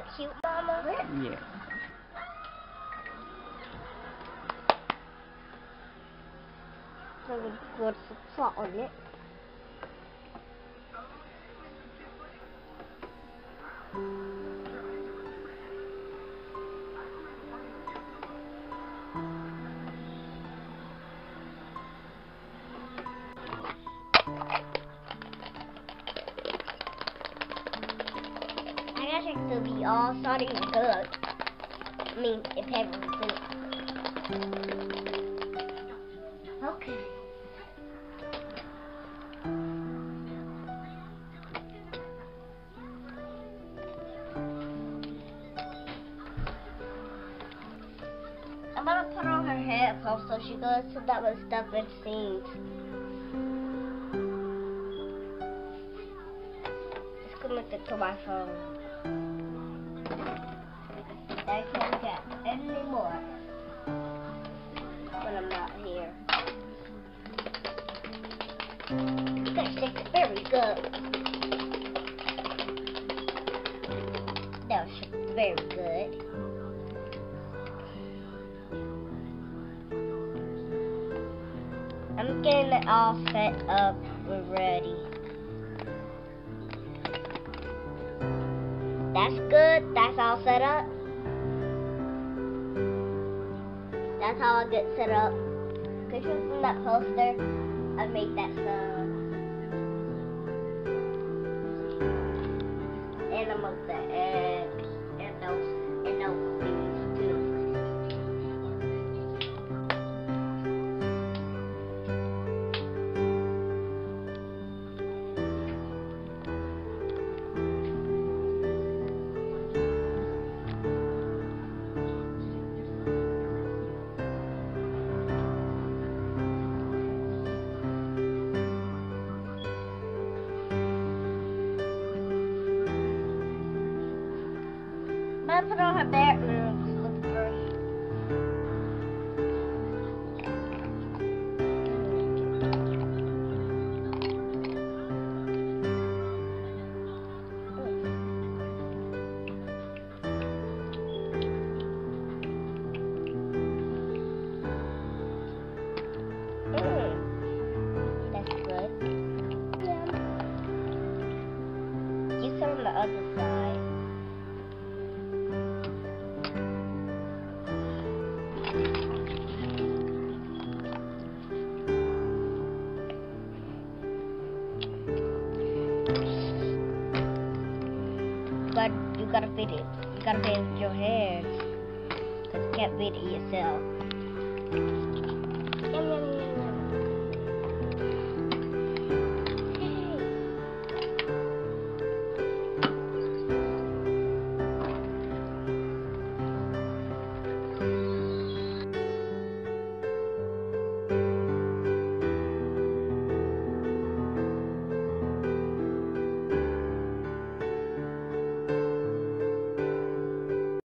look cute, Mama? Yeah. So we put some salt on it. I guess it could be all salty and good. I mean, if everything. Okay. I'm gonna put on her headphones so she goes to that with stuff and sings. Just connect it to my phone. I can't get any more when I'm not here. That tastes very good. That was very good. I'm getting it all set up and ready. That's good. That's all set up. That's how I get set up. Pictures from that poster, I made that stuff. Animals, the eggs, and those things too. I'm gonna put on her bedroom first. That's good. Yeah. You sit on the other side. You gotta feed it. You gotta feed it with your hands. Cause you can't feed it yourself. Yum, yum,